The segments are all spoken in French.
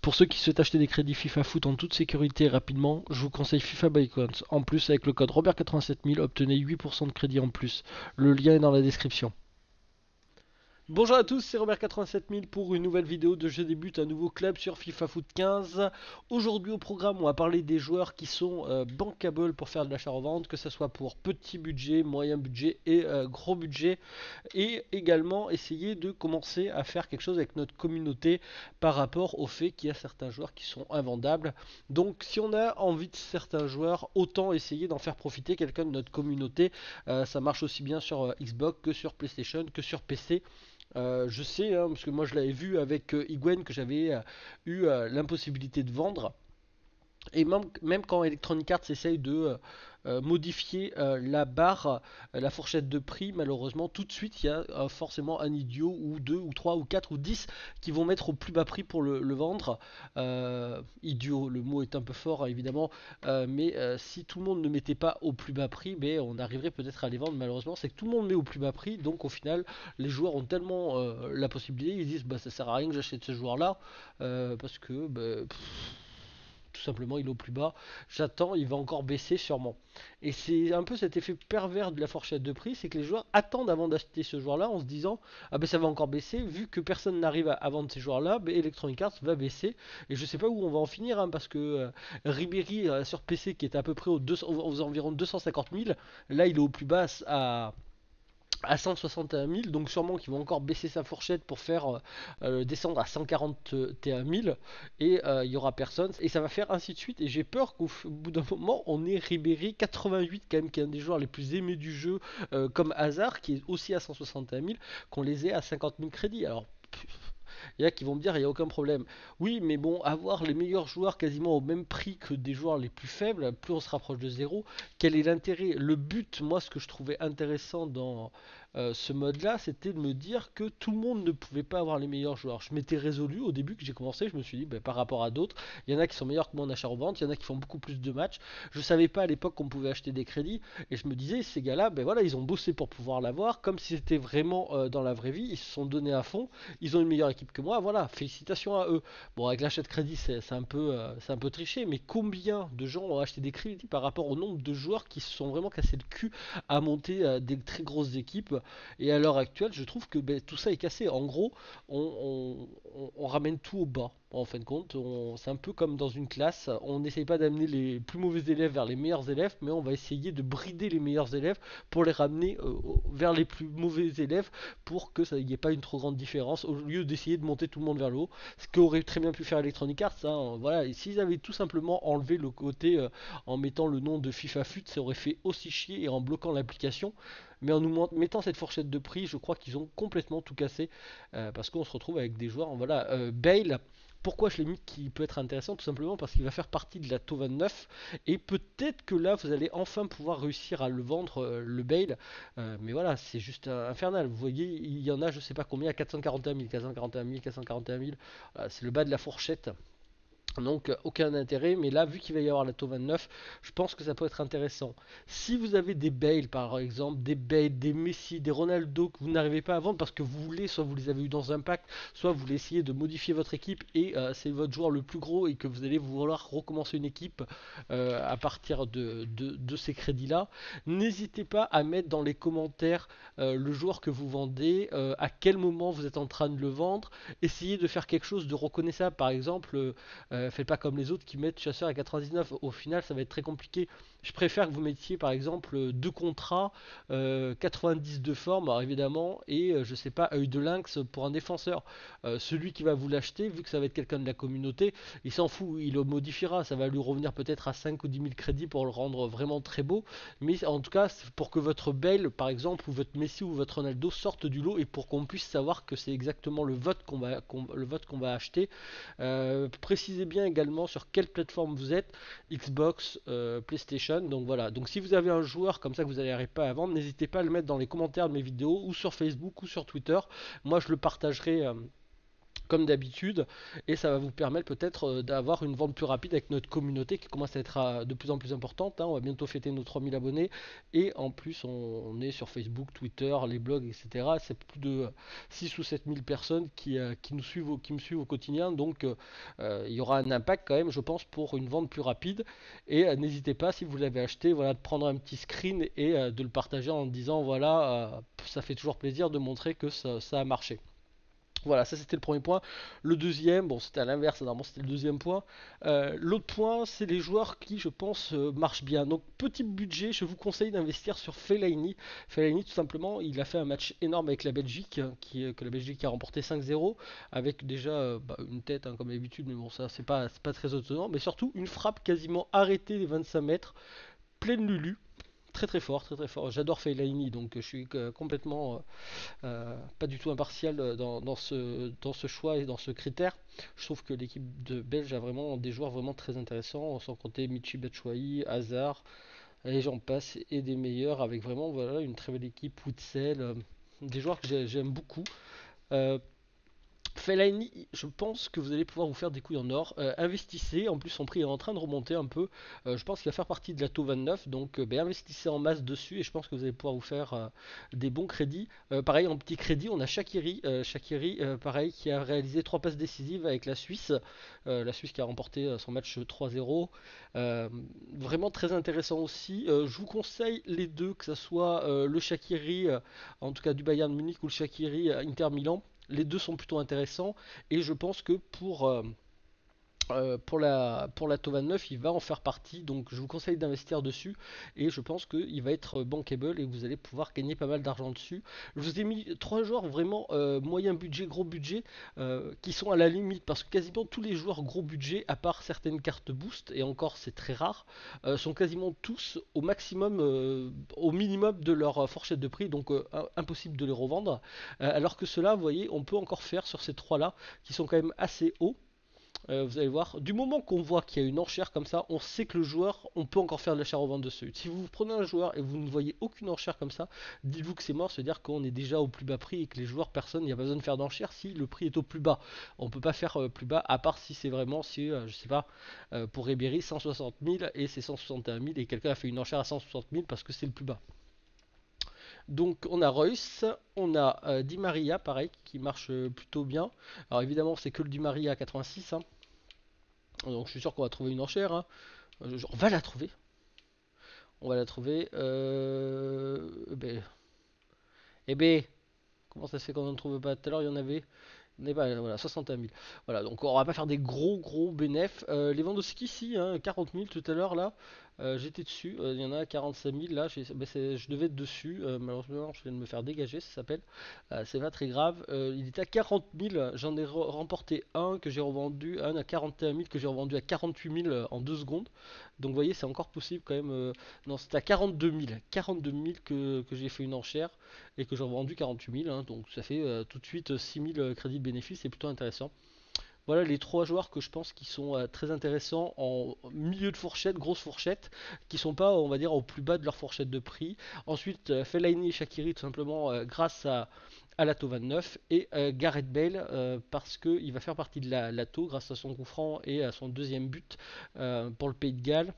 Pour ceux qui souhaitent acheter des crédits FIFA Foot en toute sécurité et rapidement, je vous conseille FIFA by Coins. En plus, avec le code Robert87000, obtenez 8% de crédit en plus. Le lien est dans la description. Bonjour à tous, c'est Robert87000 pour une nouvelle vidéo de Je débute un nouveau club sur FIFA Foot 15. Aujourd'hui au programme, on va parler des joueurs qui sont bankable pour faire de l'achat-revente, que ce soit pour petit budget, moyen budget et gros budget. Et également essayer de commencer à faire quelque chose avec notre communauté par rapport au fait qu'il y a certains joueurs qui sont invendables. Donc si on a envie de certains joueurs, autant essayer d'en faire profiter quelqu'un de notre communauté. Ça marche aussi bien sur Xbox que sur PlayStation que sur PC. Je sais, hein, parce que moi je l'avais vu avec Higuain que j'avais eu l'impossibilité de vendre. Et même quand Electronic Arts essaye de modifier la barre, la fourchette de prix, malheureusement, tout de suite, il y a forcément un idiot ou deux ou trois ou quatre ou 10 qui vont mettre au plus bas prix pour le vendre. Idiot, le mot est un peu fort, hein, évidemment, mais si tout le monde ne mettait pas au plus bas prix, mais on arriverait peut-être à les vendre. Malheureusement, c'est que tout le monde met au plus bas prix, donc au final, les joueurs ont tellement la possibilité, ils disent bah ça sert à rien que j'achète ce joueur-là, parce que bah, tout simplement il est au plus bas, j'attends, il va encore baisser sûrement. Et c'est un peu cet effet pervers de la fourchette de prix, c'est que les joueurs attendent avant d'acheter ce joueur là en se disant ah ben ça va encore baisser, vu que personne n'arrive à vendre ces joueurs là, ben Electronic Arts va baisser. Et je sais pas où on va en finir, hein, parce que Ribéry sur PC qui est à peu près aux environs 250 000, là il est au plus bas à 161 000, donc sûrement qu'ils vont encore baisser sa fourchette pour faire descendre à 141 000, et il y aura personne, et ça va faire ainsi de suite. Et j'ai peur qu'au bout d'un moment, on ait Ribéry 88, quand même, qui est un des joueurs les plus aimés du jeu, comme Hazard, qui est aussi à 161 000, qu'on les ait à 50 000 crédits. Alors, il y a qui vont me dire il n'y a aucun problème. Oui, mais bon, avoir les meilleurs joueurs quasiment au même prix que des joueurs les plus faibles, plus on se rapproche de zéro, quel est l'intérêt? Le but, moi, ce que je trouvais intéressant dans ce mode-là, c'était de me dire que tout le monde ne pouvait pas avoir les meilleurs joueurs. Je m'étais résolu au début que j'ai commencé, je me suis dit, ben, par rapport à d'autres, il y en a qui sont meilleurs que moi en achat-revente, il y en a qui font beaucoup plus de matchs. Je savais pas à l'époque qu'on pouvait acheter des crédits, et je me disais, ces gars-là, ben voilà, ils ont bossé pour pouvoir l'avoir, comme si c'était vraiment dans la vraie vie, ils se sont donnés à fond, ils ont une meilleure équipe que moi, voilà, félicitations à eux. Bon, avec l'achat de crédit, c'est un peu triché, mais combien de gens ont acheté des crédits par rapport au nombre de joueurs qui se sont vraiment cassés le cul à monter des très grosses équipes? Et à l'heure actuelle, je trouve que ben, tout ça est cassé. En gros, on ramène tout au bas. En fin de compte, c'est un peu comme dans une classe, on n'essaye pas d'amener les plus mauvais élèves vers les meilleurs élèves, mais on va essayer de brider les meilleurs élèves pour les ramener vers les plus mauvais élèves, pour que ça n'y ait pas une trop grande différence, au lieu d'essayer de monter tout le monde vers le haut, ce qu'aurait très bien pu faire Electronic Arts, hein, voilà. Et s'ils avaient tout simplement enlevé le côté en mettant le nom de FIFA FUT, ça aurait fait aussi chier, et en bloquant l'application. Mais en nous mettant cette fourchette de prix, je crois qu'ils ont complètement tout cassé, parce qu'on se retrouve avec des joueurs, voilà, Bale. Pourquoi je l'ai mis qui peut être intéressant? Tout simplement parce qu'il va faire partie de la TO 29, et peut-être que là vous allez enfin pouvoir réussir à le vendre, le Bale. Mais voilà, c'est juste infernal. Vous voyez, il y en a je sais pas combien à 441 000, 441 000, 441 000. Voilà, c'est le bas de la fourchette. Donc aucun intérêt, mais là vu qu'il va y avoir la TO 29, je pense que ça peut être intéressant. Si vous avez des Bale par exemple, des Bale, des Messi, des Ronaldo que vous n'arrivez pas à vendre parce que vous voulez, soit vous les avez eu dans un pack, soit vous voulez essayer de modifier votre équipe et c'est votre joueur le plus gros et que vous allez vouloir recommencer une équipe à partir de ces crédits-là, n'hésitez pas à mettre dans les commentaires le joueur que vous vendez, à quel moment vous êtes en train de le vendre, essayez de faire quelque chose de reconnaissable, par exemple. Faites pas comme les autres qui mettent chasseur à 99. Au final, ça va être très compliqué. Je préfère que vous mettiez par exemple deux contrats, 90 de forme, alors évidemment, et je sais pas, œil de lynx pour un défenseur. Celui qui va vous l'acheter, vu que ça va être quelqu'un de la communauté, il s'en fout, il le modifiera. Ça va lui revenir peut-être à 5 ou 10 000 crédits pour le rendre vraiment très beau. Mais en tout cas, pour que votre Bale, par exemple, ou votre Messi ou votre Ronaldo sorte du lot et pour qu'on puisse savoir que c'est exactement le vote le vote qu'on va acheter. Précisez bien également sur quelle plateforme vous êtes, Xbox, PlayStation. Donc voilà. Donc si vous avez un joueur comme ça que vous n'arrivez pas à vendre, n'hésitez pas à le mettre dans les commentaires de mes vidéos ou sur Facebook ou sur Twitter. Moi je le partagerai comme d'habitude, et ça va vous permettre peut-être d'avoir une vente plus rapide avec notre communauté qui commence à être de plus en plus importante, hein. On va bientôt fêter nos 3000 abonnés, et en plus on est sur Facebook, Twitter, les blogs, etc. C'est plus de 6 ou 7000 personnes qui nous suivent, qui me suivent au quotidien, donc il y aura un impact quand même, je pense, pour une vente plus rapide. Et n'hésitez pas, si vous l'avez acheté, voilà, de prendre un petit screen et de le partager en disant voilà, ça fait toujours plaisir de montrer que ça a marché. Voilà, ça c'était le premier point. Le deuxième, bon c'était à l'inverse, normalement c'était le deuxième point. L'autre point, c'est les joueurs qui, je pense, marchent bien. Donc petit budget, je vous conseille d'investir sur Fellaini. Fellaini, tout simplement, il a fait un match énorme avec la Belgique, que la Belgique a remporté 5-0, avec déjà une tête, hein, comme d'habitude, mais bon ça c'est pas très étonnant, mais surtout une frappe quasiment arrêtée des 25 mètres, pleine Lulu. Très très fort, très très fort. J'adore Fellaini, donc je suis complètement pas du tout impartial dans ce choix et dans ce critère. Je trouve que l'équipe de Belge a vraiment des joueurs vraiment très intéressants, sans compter Michy Batshuayi, Hazard, et j'en passe, et des meilleurs, avec vraiment voilà, une très belle équipe, Witzel, des joueurs que j'aime beaucoup. Euh, Fellaini, je pense que vous allez pouvoir vous faire des couilles en or. Investissez, en plus son prix est en train de remonter un peu. Je pense qu'il va faire partie de la TO 29, donc investissez en masse dessus et je pense que vous allez pouvoir vous faire des bons crédits. Pareil, en petit crédit, on a Shaqiri. Shaqiri, pareil, qui a réalisé 3 passes décisives avec la Suisse. La Suisse qui a remporté son match 3-0. Euh, Vraiment très intéressant aussi. Je vous conseille les deux, que ce soit le Shaqiri, en tout cas du Bayern Munich, ou le Shaqiri Inter Milan. Les deux sont plutôt intéressants et je pense que pour la TO 29, il va en faire partie, donc je vous conseille d'investir dessus et je pense qu'il va être bankable et vous allez pouvoir gagner pas mal d'argent dessus. Je vous ai mis 3 joueurs vraiment moyen budget, gros budget, qui sont à la limite parce que quasiment tous les joueurs gros budget, à part certaines cartes boost, et encore c'est très rare, sont quasiment tous au maximum, au minimum de leur fourchette de prix, donc impossible de les revendre. Alors que cela, vous voyez, on peut encore faire sur ces 3 là qui sont quand même assez hauts. Vous allez voir, du moment qu'on voit qu'il y a une enchère comme ça, on sait que le joueur, on peut encore faire de l'achat-revente dessus. Si vous prenez un joueur et vous ne voyez aucune enchère comme ça, dites-vous que c'est mort, c'est-à-dire qu'on est déjà au plus bas prix et que les joueurs, personne, il n'y a pas besoin de faire d'enchère si le prix est au plus bas. On peut pas faire plus bas, à part si c'est vraiment, si, je sais pas, pour Ribéry 160 000 et c'est 161 000 et quelqu'un a fait une enchère à 160 000 parce que c'est le plus bas. Donc on a Royce, on a Di Maria, pareil, qui marche plutôt bien. Alors évidemment, c'est que le Di Maria à 86, hein. Donc je suis sûr qu'on va trouver une enchère, hein. On va la trouver. On va la trouver. Eh ben, comment ça se fait qu'on n'en trouve pas? Tout à l'heure, il y en avait. On n'est pas, voilà, 61 000. Voilà, donc on va pas faire des gros gros bénéfices. Lewandowski, si, hein, 40 000 tout à l'heure là. J'étais dessus. Il y en a 45 000 là. Je devais être dessus. Malheureusement, je viens de me faire dégager, ça s'appelle. C'est pas très grave. Il était à 40 000. J'en ai remporté un que j'ai revendu. Un à 41 000 que j'ai revendu à 48 000 en 2 secondes. Donc vous voyez, c'est encore possible quand même. Non, c'était à 42 000. 42 000 que j'ai fait une enchère et que j'ai revendu 48 000, hein, donc ça fait tout de suite 6 000 crédits de bénéfice, c'est plutôt intéressant. Voilà les 3 joueurs que je pense qui sont très intéressants en milieu de fourchette, grosse fourchette, qui sont pas, on va dire, au plus bas de leur fourchette de prix. Ensuite, Fellaini et Shaqiri, tout simplement grâce à l'ATO 29, et Gareth Bale parce qu'il va faire partie de la l'ATO grâce à son coup franc et à son deuxième but pour le Pays de Galles.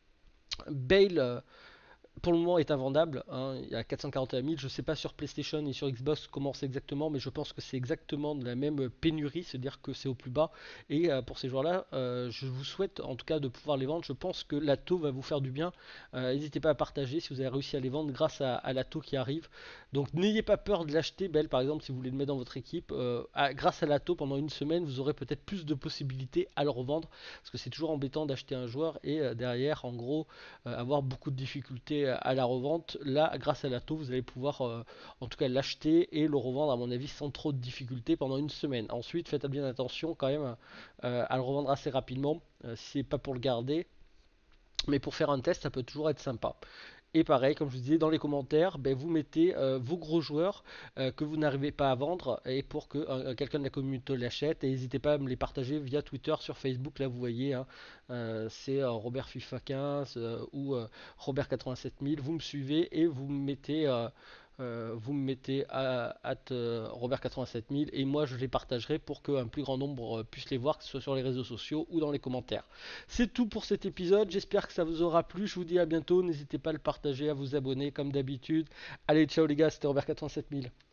Bale, pour le moment est invendable, hein, il y a 441 000, je ne sais pas sur PlayStation et sur Xbox comment c'est exactement, mais je pense que c'est exactement de la même pénurie, c'est-à-dire que c'est au plus bas. Et pour ces joueurs-là, je vous souhaite en tout cas de pouvoir les vendre. Je pense que l'ATO va vous faire du bien. N'hésitez pas à partager si vous avez réussi à les vendre grâce à l'ATO qui arrive. Donc n'ayez pas peur de l'acheter, Belle par exemple, si vous voulez le mettre dans votre équipe. Grâce à l'ATO, pendant une semaine, vous aurez peut-être plus de possibilités à le revendre, parce que c'est toujours embêtant d'acheter un joueur et derrière, en gros, avoir beaucoup de difficultés à la revente. Là, grâce à l'ATO, vous allez pouvoir en tout cas l'acheter et le revendre à mon avis sans trop de difficultés pendant une semaine. Ensuite, faites bien attention quand même à le revendre assez rapidement si c'est pas pour le garder. Mais pour faire un test, ça peut toujours être sympa. Et pareil, comme je vous disais, dans les commentaires, ben, vous mettez vos gros joueurs que vous n'arrivez pas à vendre et pour que quelqu'un de la communauté l'achète. Et n'hésitez pas à me les partager via Twitter, sur Facebook. Là, vous voyez, hein, c'est Robert FIFA 15 ou Robert 87 000. Vous me suivez et vous me mettez vous me mettez à Robert87000 et moi je les partagerai pour qu'un plus grand nombre puisse les voir, que ce soit sur les réseaux sociaux ou dans les commentaires. C'est tout pour cet épisode, j'espère que ça vous aura plu, je vous dis à bientôt, n'hésitez pas à le partager, à vous abonner comme d'habitude. Allez, ciao les gars, c'était Robert87000.